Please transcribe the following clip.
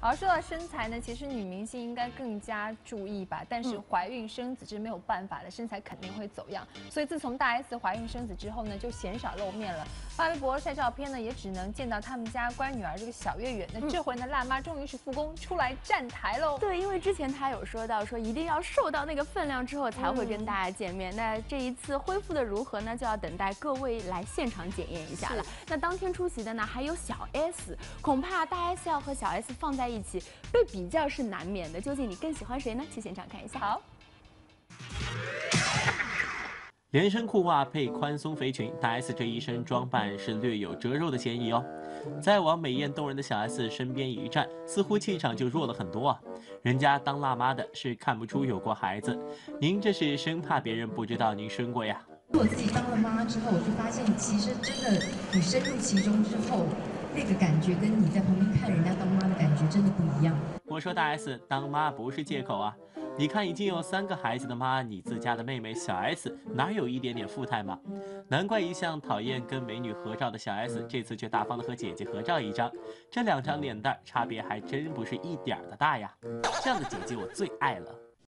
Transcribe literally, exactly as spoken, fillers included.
而说到身材呢，其实女明星应该更加注意吧。但是怀孕生子是没有办法的，身材肯定会走样。所以自从大 S 怀孕生子之后呢，就鲜少露面了。发微博晒照片呢，也只能见到他们家乖女儿这个小月月。那这回呢，辣妈终于是复工出来站台喽。 对，因为之前她有说到说一定要瘦到那个分量之后才会跟大家见面。嗯、那这一次恢复的如何呢？就要等待各位来现场检验一下了。那当天出席的呢，还有小 S， 恐怕大 S 要和小 S 放在一起，被比较是难免的。究竟你更喜欢谁呢？去现场看一下。 好。 连身裤袜配宽松肥裙，大 S 这一身装扮是略有遮肉的嫌疑哦。再往美艳动人的小 S 身边一站，似乎气场就弱了很多啊。人家当辣妈的是看不出有过孩子，您这是生怕别人不知道您生过呀？ 我自己当了妈之后，我就发现，其实真的你深入其中之后，那个感觉跟你在旁边看人家当妈的感觉真的不一样。 我说大 S 当妈不是借口啊。你看，已经有三个孩子的妈，你自家的妹妹小 S 哪有一点点富态吗？难怪一向讨厌跟美女合照的小 S， 这次却大方的和姐姐合照一张，这两张脸蛋差别还真不是一点儿的大呀！这样的姐姐我最爱了。